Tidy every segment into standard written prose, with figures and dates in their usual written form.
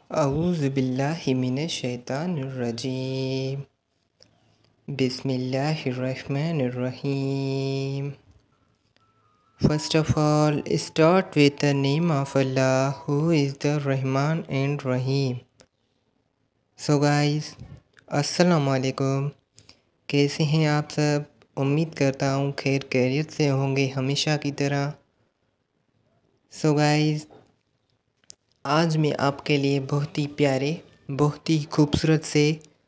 अऊज़ु बिल्लाहि मिनश शैतानिर रजीम। बिस्मिल्लाहिर रहमानिर रहीम। First of all, start with the name of Allah, who is the Rahman and Rahim. So guys, अस्सलाम वालेकुम। कैसे हैं आप सब? उम्मीद करता हूँ खैर खैरियत से होंगे हमेशा की तरह। So guys, आज मैं आपके लिए बहुत ही प्यारे, बहुत ही खूबसूरत से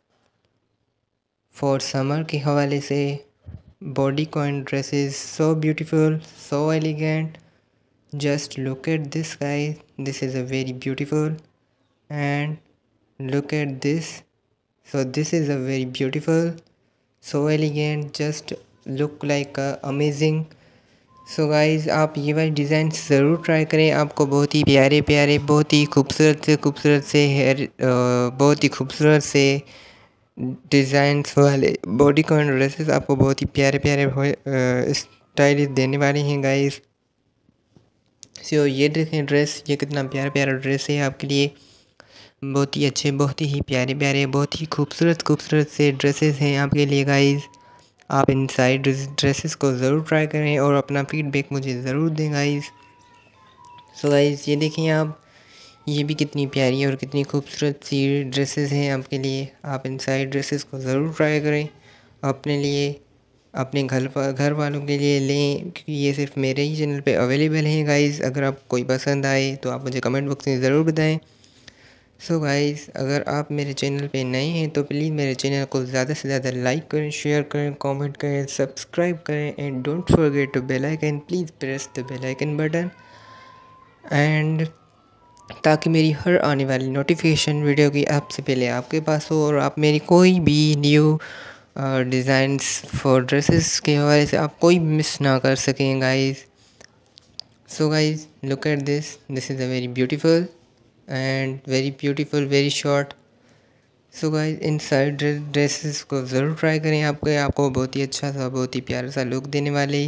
फॉर समर के हवाले से bodycon dresses, so beautiful, so elegant. Just look at this guy. This is a very beautiful, and look at this. So this is a very beautiful, so elegant. Just look like amazing. So guys आप ये वाली design ज़रूर try करें। आपको बहुत ही प्यारे प्यारे, बहुत ही खूबसूरत से हेयर, बहुत ही खूबसूरत से डिज़ाइंस वाले बॉडीकॉन ड्रेसेस आपको बहुत ही प्यारे प्यारे स्टाइल देने वाले हैं गाइस। सो ये देखें ड्रेस, ये कितना प्यारा प्यारा ड्रेस है आपके लिए। बहुत ही अच्छे, बहुत ही प्यारे प्यारे, बहुत ही खूबसूरत से ड्रेसेस हैं आपके लिए गाइस। आप इन सारी ड्रेसेस को ज़रूर ट्राई करें और अपना फीडबैक मुझे ज़रूर दें गाइस। सो गाइस ये देखें आप, ये भी कितनी प्यारी और कितनी खूबसूरत सी ड्रेसेस हैं आपके लिए। आप इन सारी ड्रेसेस को ज़रूर ट्राई करें अपने लिए, अपने घर वालों के लिए लें, क्योंकि ये सिर्फ मेरे ही चैनल पे अवेलेबल हैं गाइस। अगर आपको कोई पसंद आए तो आप मुझे कमेंट बॉक्स में ज़रूर बताएं। सो गाइस अगर आप मेरे चैनल पे नए हैं तो प्लीज़ मेरे चैनल को ज़्यादा से ज़्यादा लाइक करें, शेयर करें, कमेंट करें, सब्सक्राइब करें and don't forget to bell icon. Please press the bell icon button and ताकि मेरी हर आने वाली नोटिफिकेशन वीडियो की आपसे पहले आपके पास हो और आप मेरी कोई भी न्यू डिज़ाइंस फॉर ड्रेसेस के हवाले से आप कोई मिस ना कर सकें guys. So guys look at this, this is a very beautiful and very beautiful, very short. So guys इन सारी ड्रेसेस को ज़रूर ट्राई करें। आपको बहुत ही अच्छा सा, बहुत ही प्यारा सा लुक देने वाले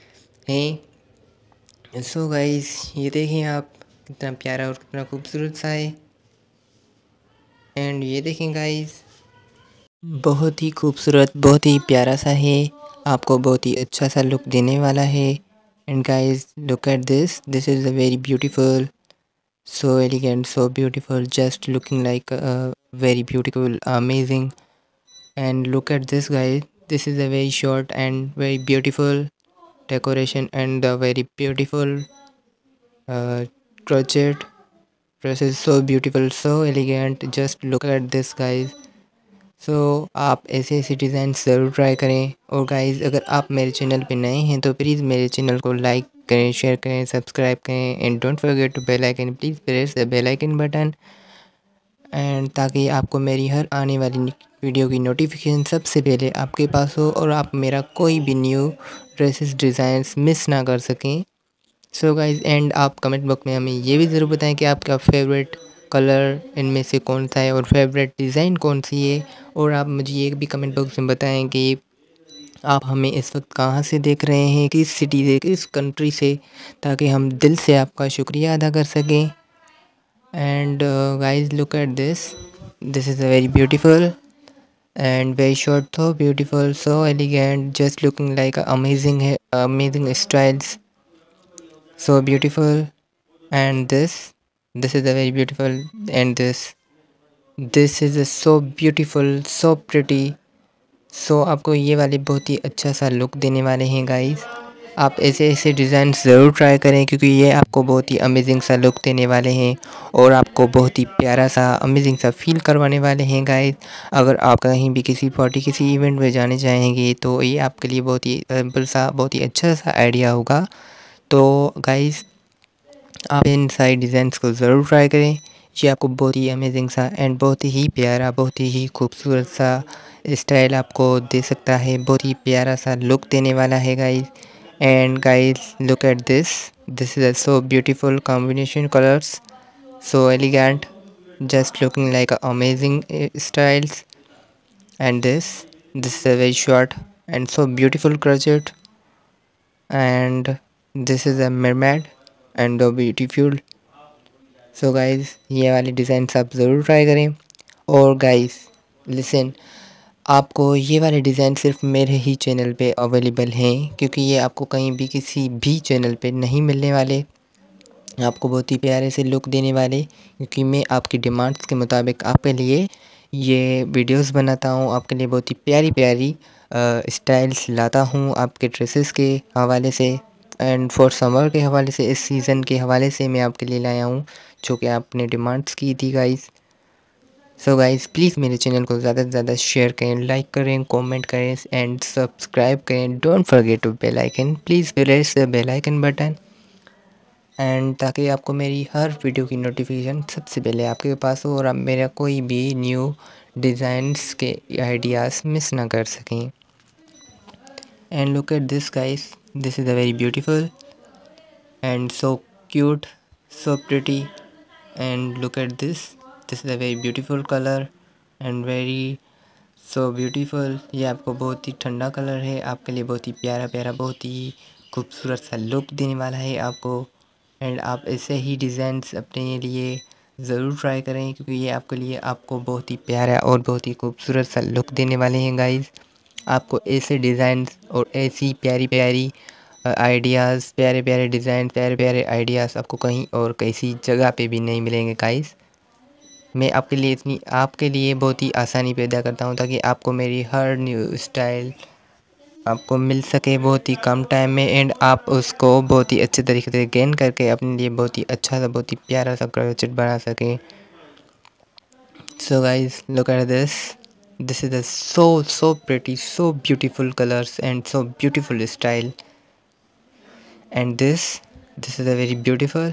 हैं। सो गाइस ये देखें आप, कितना प्यारा और कितना खूबसूरत सा है। एंड ये देखें गाइस, बहुत ही खूबसूरत, बहुत ही प्यारा सा है, आपको बहुत ही अच्छा सा लुक देने वाला है। And guys look at this, this is a very beautiful, so elegant, so beautiful, just looking like very beautiful, amazing. And look at this guys, this is a very short and very beautiful decoration and the very beautiful crochet dress is so beautiful, so elegant. Just look at this guys. So आप ऐसे ऐसे design ज़रूर try करें। और guys अगर आप मेरे channel पे नए हैं तो प्लीज़ मेरे चैनल को लाइक करें, शेयर करें, सब्सक्राइब करें and don't forget to bell icon. Please press the bell icon button and ताकि आपको मेरी हर आने वाली वीडियो की नोटिफिकेशन सबसे पहले आपके पास हो और आप मेरा कोई भी न्यू ड्रेसेस डिज़ाइंस मिस ना कर सकें। सो गाइज़ एंड आप कमेंट बॉक्स में हमें ये भी ज़रूर बताएं कि आपका फेवरेट कलर इनमें से कौन सा है और फेवरेट डिज़ाइन कौन सी है। और आप मुझे ये भी कमेंट बॉक्स में बताएं कि आप हमें इस वक्त कहाँ से देख रहे हैं, किस सिटी से, किस कंट्री से, ताकि हम दिल से आपका शुक्रिया अदा कर सकें। And guys look at this, this is a very beautiful and very short, so beautiful, so elegant, just looking like amazing amazing styles, so beautiful. And this is a very beautiful, and this is a so beautiful, so pretty. So आपको ये वाले बहुत ही अच्छा सा look देने वाले हैं guys. आप ऐसे ऐसे डिज़ाइन ज़रूर ट्राई करें क्योंकि ये आपको बहुत ही अमेजिंग सा लुक देने वाले हैं और आपको बहुत ही प्यारा सा, अमेजिंग सा फील करवाने वाले हैं गाइस। अगर आप कहीं भी किसी पार्टी, किसी इवेंट में जाने चाहेंगे तो ये आपके लिए बहुत ही सिंपल सा, बहुत ही अच्छा सा आइडिया होगा। तो गाइस आप इन सारी डिज़ाइंस को ज़रूर ट्राई करें। ये आपको बहुत ही अमेजिंग सा एंड बहुत ही प्यारा, बहुत ही खूबसूरत सा स्टाइल आपको दे सकता है, बहुत ही प्यारा सा लुक देने वाला है guys. And guys look at this, this is so beautiful combination colours, so elegant, just looking like amazing styles. And this is a very short and so beautiful crochet, and this is a mermaid and a beautiful so guys ये वाले designs आप ज़रूर try करें। और guys listen, आपको ये वाले design सिर्फ मेरे ही चैनल पे अवेलेबल हैं, क्योंकि ये आपको कहीं भी किसी भी चैनल पे नहीं मिलने वाले। आपको बहुत ही प्यारे से लुक देने वाले, क्योंकि मैं आपकी डिमांड्स के मुताबिक आपके लिए ये वीडियोस बनाता हूँ। आपके लिए बहुत ही प्यारी प्यारी स्टाइल्स लाता हूँ आपके ड्रेसेस के हवाले से, एंड फॉर समर के हवाले से, इस सीज़न के हवाले से मैं आपके लिए लाया हूँ जो कि आपने डिमांड्स की थी गाइज़। सो गाइज़ प्लीज़ मेरे चैनल को ज़्यादा से ज़्यादा शेयर करें, लाइक करें, कमेंट करें एंड सब्सक्राइब करें। Don't forget to bell icon, please press the bell icon button, and ताकि आपको मेरी हर वीडियो की नोटिफिकेशन सबसे पहले आपके पास हो और आप मेरा कोई भी न्यू डिज़ाइंस के आइडियाज़ मिस ना कर सकें। And look at this guys, this is a very beautiful and so cute, so pretty, and look at this is a very beautiful color and very so beautiful। ये आपको बहुत ही ठंडा colour है, आपके लिए बहुत ही प्यारा प्यारा, बहुत ही खूबसूरत सा लुक देने वाला है आपको। एंड आप ऐसे ही डिज़ाइंस अपने लिए ज़रूर ट्राई करें, क्योंकि ये आपके लिए आपको बहुत ही प्यारा और बहुत ही खूबसूरत सा लुक देने वाले हैं गाइस। आपको ऐसे डिज़ाइंस और ऐसी प्यारी प्यारी आइडियाज़, प्यारे प्यारे डिज़ाइन, प्यारे प्यारे आइडियाज़ आपको कहीं और किसी जगह पे भी नहीं मिलेंगे गाइस। मैं आपके लिए बहुत ही आसानी पैदा करता हूँ, ताकि आपको मेरी हर न्यू स्टाइल आपको मिल सके बहुत ही कम टाइम में, एंड आप उसको बहुत ही अच्छे तरीके से गेन करके अपने लिए बहुत ही अच्छा सा, बहुत ही प्यारा सा क्रोचेट बना सकें। So guys look at this is the so pretty, so beautiful colors and so beautiful style, and this is a very beautiful,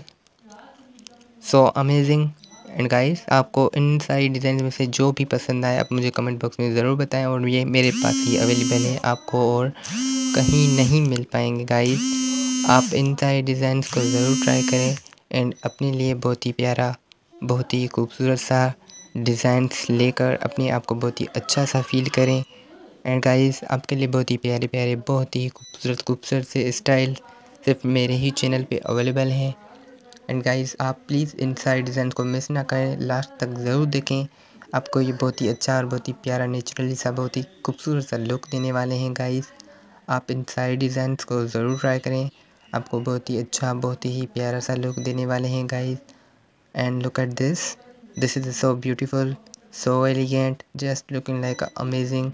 so amazing। And guys आपको इन सारी डिज़ाइन में से जो भी पसंद आए आप मुझे कमेंट बॉक्स में ज़रूर बताएं, और ये मेरे पास ही अवेलेबल है, आपको और कहीं नहीं मिल पाएंगे गाइस। आप इन सारे डिज़ाइंस को ज़रूर ट्राई करें एंड अपने लिए बहुत ही प्यारा, बहुत ही खूबसूरत सा डिज़ाइंस लेकर अपने आप को बहुत ही अच्छा सा फील करें। एंड गाइस आपके लिए बहुत ही प्यारे प्यारे, बहुत ही खूबसूरत खूबसूरत से स्टाइल सिर्फ मेरे ही चैनल पे अवेलेबल हैं। एंड गाइस आप प्लीज़ इन सारे डिज़ाइन को मिस ना करें, लास्ट तक ज़रूर देखें। आपको ये बहुत ही अच्छा और बहुत ही प्यारा, नेचुरली सा, बहुत ही खूबसूरत सा लुक देने वाले हैं गाइस। आप इन सारे डिज़ाइंस को ज़रूर ट्राई करें, आपको बहुत ही अच्छा, बहुत ही प्यारा सा लुक देने वाले हैं guys. And look at this is so beautiful, so elegant, just looking like amazing.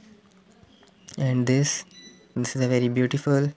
And this is a very beautiful,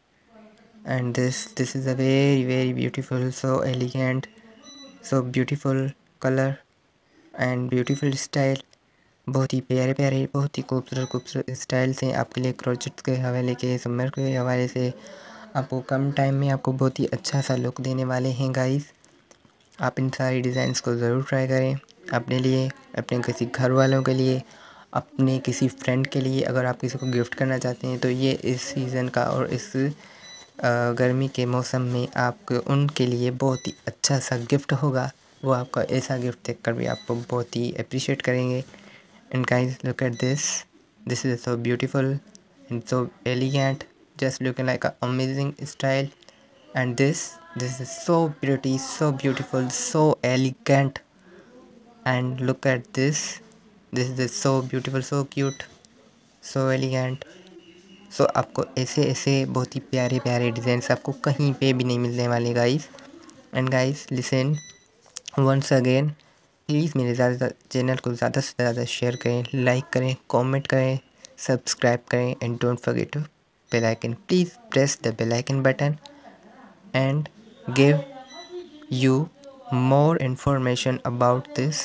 and this is a very beautiful, so elegant, so beautiful color and beautiful style। बहुत ही प्यारे प्यारे, बहुत ही खूबसूरत खूबसूरत styles हैं आपके लिए crochet के हवाले के, समर के हवाले से। आपको कम टाइम में आपको बहुत ही अच्छा सा लुक देने वाले हैं गाइस। आप इन सारी डिज़ाइंस को ज़रूर ट्राई करें अपने लिए, अपने किसी घर वालों के लिए, अपने किसी फ्रेंड के लिए। अगर आप किसी को गिफ्ट करना चाहते हैं तो ये इस सीज़न का और इस गर्मी के मौसम में आपको उनके लिए बहुत ही अच्छा सा गिफ्ट होगा। वो आपका ऐसा गिफ्ट देखकर भी आपको बहुत ही अप्रिशिएट करेंगे। And guys look at this is so beautiful and so elegant, just looking like a amazing style. And this is so pretty, so beautiful, so elegant. And look at this is so beautiful, so cute, so elegant. So आपको ऐसे ऐसे बहुत ही प्यारे प्यारे designs आपको कहीं पे भी नहीं मिलने वाले guys. And guys listen once again, please मेरे चैनल को ज़्यादा से ज़्यादा शेयर करें, लाइक करें, कमेंट करें, सब्सक्राइब करें, and don't forget to bell icon, please press the bell icon button and give you more information about this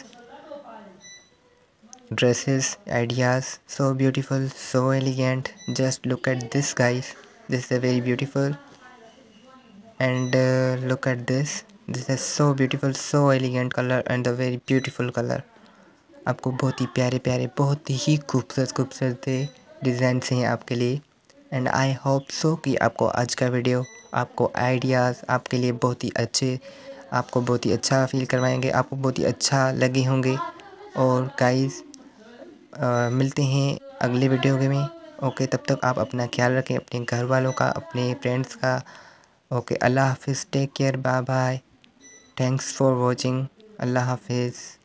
dresses ideas, so beautiful, so elegant. Just look at this guys, this is a very beautiful, and look at this is so beautiful, so elegant color and a very beautiful color। आपको बहुत ही प्यारे प्यारे, बहुत ही खूबसूरत खूबसूरत designs हैं आपके लिए। एंड आई होप सो कि आपको आज का वीडियो, आपको आइडियाज़ आपके लिए बहुत ही अच्छे, आपको बहुत ही अच्छा फील करवाएंगे, आपको बहुत ही अच्छा लगे होंगे। और गाइस मिलते हैं अगले वीडियो में। ओके तब तक आप अपना ख्याल रखें, अपने घर वालों का, अपने फ्रेंड्स का। ओके अल्लाह हाफिज़, take care, bye bye. Thanks for watching. अल्लाह हाफिज़।